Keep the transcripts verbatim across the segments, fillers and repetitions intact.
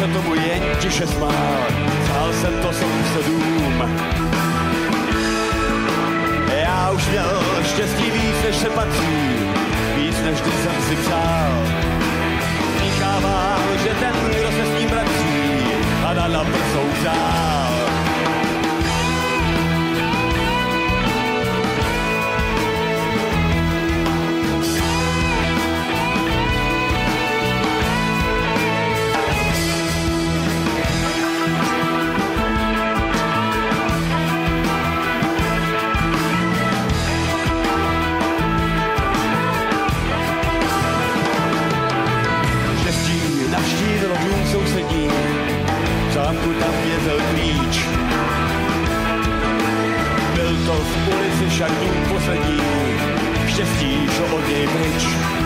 tomu jen tiše smál, přál jsem to sousedům. Já už měl štěstí víc, než se patří, víc, než kdy jsem si přál. Míchával, že ten, kdo se s ním vrací, a na naprsou přál. Navštívil dům sousední, v zámku tam vězel klíč. Byl to v ulici však dům poslední, štěstí šlo od něj pryč.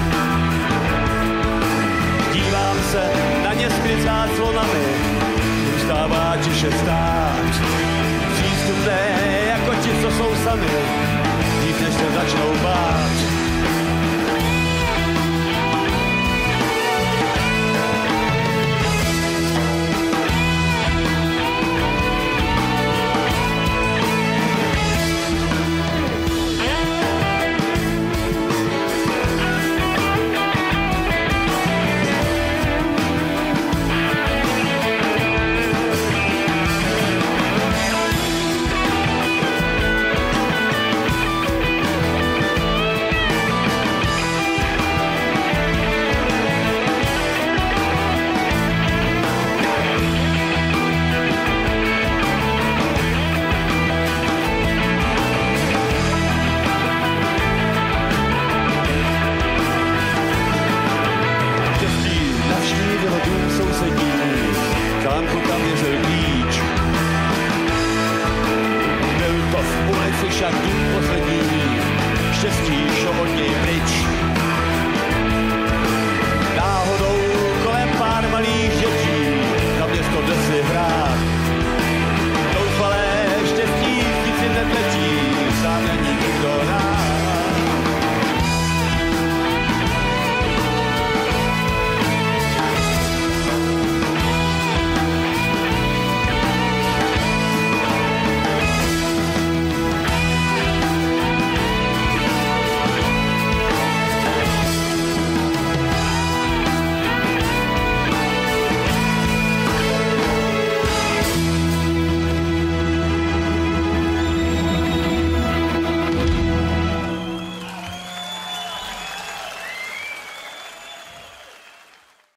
Dívám se na ně skrycá clonami, zůstává tiše stát. Přístupné jako ti, co jsou sami, dřív než se začnou bát.